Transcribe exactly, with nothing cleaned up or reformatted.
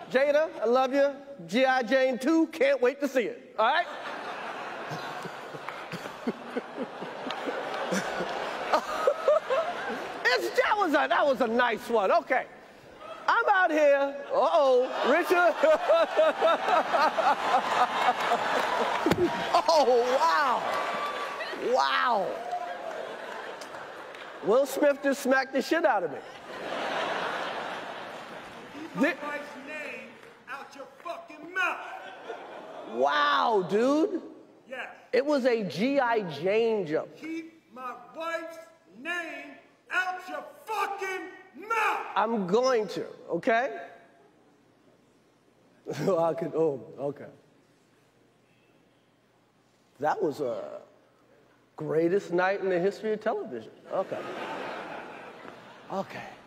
Jada, I love you. G I. Jane two, can't wait to see it. All right? it's, that, was a, that was a nice one. Okay. I'm out here. Uh-oh, Richard. oh, wow. Wow. Will Smith just smacked the shit out of me. Keep my wife's name out your fucking mouth. Wow, dude. Yes. It was a G I. Jane joke. Keep my wife's name out your fucking mouth. I'm going to, okay? I could, oh, okay. That was a greatest night in the history of television. Okay. Okay.